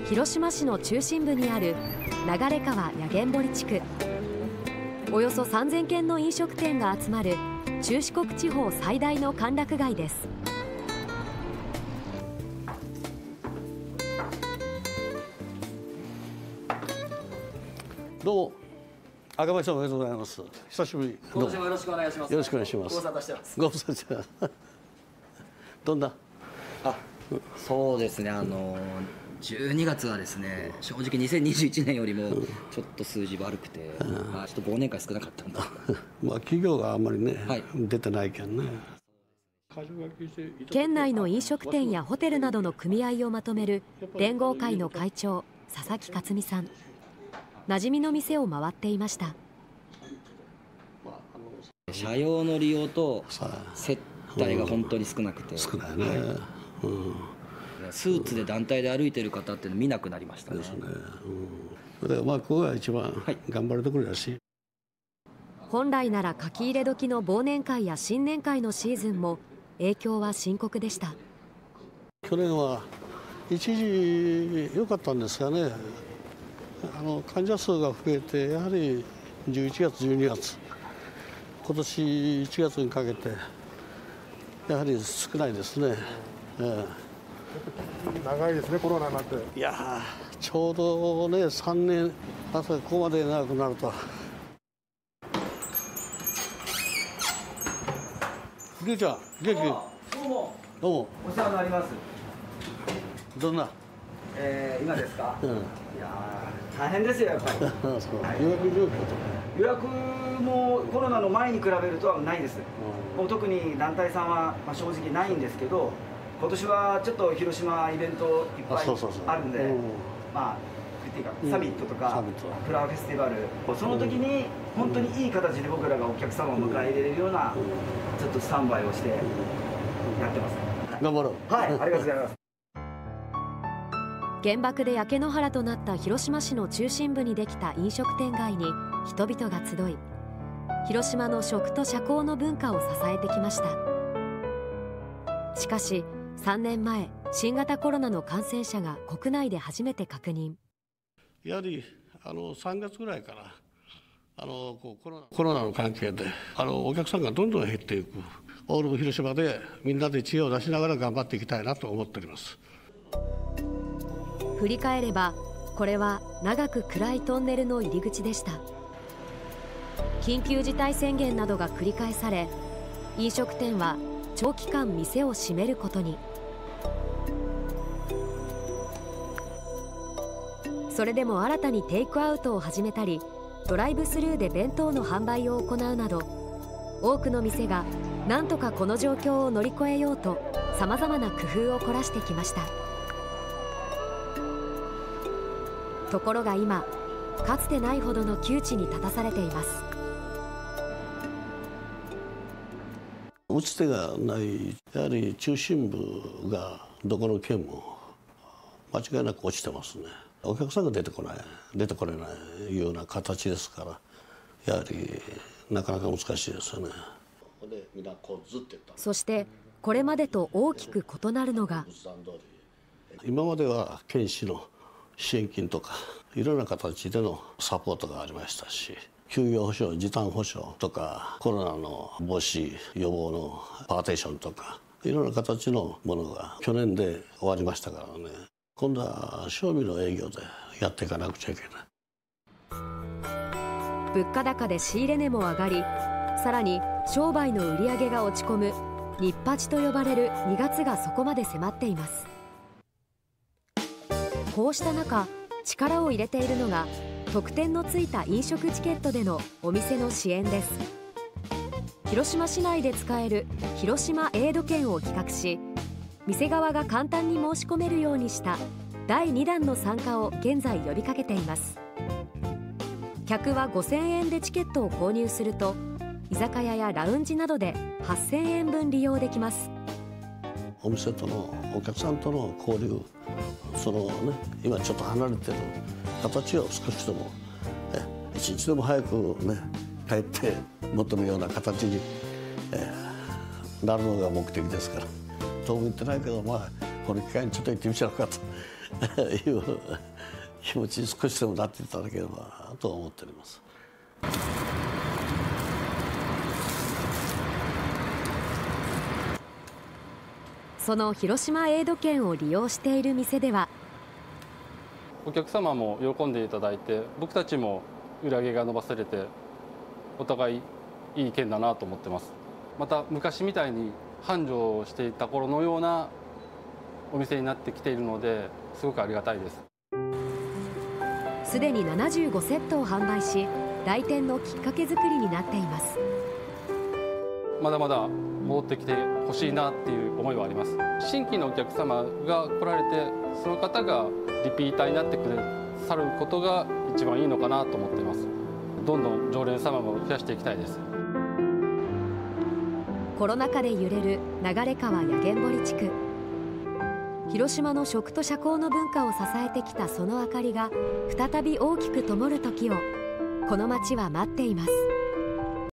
広島市の中心部にある流川八間堀地区。およそ3000軒の飲食店が集まる中四国地方最大の歓楽街です。 どうも、赤羽さんおめでとうございます。久しぶり。 今年もよろしくお願いします。 よろしくお願いします。 ご無沙汰してます。 ご無沙汰してます。どんな？ そうですね。12月はですね、正直2021年よりもちょっと数字悪くて、ちょっと忘年会少なかったんだ。 まあ企業があんまりね、 はい、 出てないけんね。 県内の飲食店やホテルなどの組合をまとめる連合会の会長、佐々木克美さん。馴染みの店を回っていました。 車用の利用と接待が本当に少なくて、 少ないね。 スーツで団体で歩いてる方って見なくなりましたね。 ですね。でまあここが一番頑張るところだし、 本来なら書き入れ時の忘年会や新年会のシーズンも影響は深刻でした。 去年は一時良かったんですがね、患者数が増えて、やはり11月12月今年1月にかけてやはり少ないですね。 長いですね、コロナになって。 いやちょうどね3年まさかここまで長くなるとは。りゅうちゃん元気？ どうも。 どうも。 お世話になります。 どんな？ 今ですか？いや大変ですよやっぱり。 そう予約状況とか。 予約もコロナの前に比べるとはないです。もう特に団体さんは正直ないんですけど、今年はちょっと広島イベントいっぱいあるんで、まあっていうかサミットとかフラワーフェスティバル、その時に本当にいい形で僕らがお客様を迎え入れれるようなちょっとスタンバイをしてやってます。 頑張ろう。 はい、ありがとうございます。 原爆で焼け野原となった広島市の中心部にできた飲食店街に人々が集い、広島の食と社交の文化を支えてきました。しかし3年前、新型コロナの感染者が国内で初めて確認。 やはり3月ぐらいからコロナの関係でお客さんがどんどん減っていく。オール広島でみんなで知恵を出しながら頑張っていきたいなと思っております。 振り返れば、これは長く暗いトンネルの入り口でした。緊急事態宣言などが繰り返され、飲食店は長期間店を閉めることに。それでも新たにテイクアウトを始めたり、ドライブスルーで弁当の販売を行うなど、多くの店が何とかこの状況を乗り越えようとさまざまな工夫を凝らしてきました。ところが今、かつてないほどの窮地に立たされています。 打つ手がない、やはり中心部がどこの県も間違いなく落ちてますね。お客さんが出てこれないような形ですから、やはりなかなか難しいですよね。 そしてこれまでと大きく異なるのが、 今までは県市の支援金とかいろんな形でのサポートがありましたし、休業保障、時短保障とかコロナの防止予防のパーテーションとかいろんな形のものが去年で終わりましたからね。今度は賞味の営業でやっていかなくちゃいけない。 物価高で仕入れ値も上がり、さらに商売の売り上げが落ち込むニッパチと呼ばれる2月がそこまで迫っています。こうした中、力を入れているのが特典のついた飲食チケットでのお店の支援です。広島市内で使える広島エイド券を企画し、店側が簡単に申し込めるようにした第2弾の参加を現在呼びかけています。客は5000円でチケットを購入すると、居酒屋やラウンジなどで8000円分利用できます。 お店とのお客さんとの交流、今ちょっと離れてる形を少しでも一日でも早くね帰って求めるような形になるのが目的ですから。遠く行ってないけど、 この機会にちょっと行ってみちゃうかという気持ちに少しでもなっていただければと思っております。 その広島エイド券を利用している店では、 お客様も喜んでいただいて、僕たちも売り上げが伸ばされて、お互いいい券だなと思ってます。また昔みたいに繁盛していた頃のようなお店になってきているので、すごくありがたいです。 すでに75セットを販売し、来店のきっかけ作りになっています。 まだまだ戻ってきてほしいなっていう思いはあります。新規のお客様が来られて、その方がリピーターになってくださることが一番いいのかなと思っています。どんどん常連様も増やしていきたいです。 コロナ禍で揺れる流川八間堀地区。広島の食と社交の文化を支えてきたその明かりが再び大きく灯る時をこの街は待っています。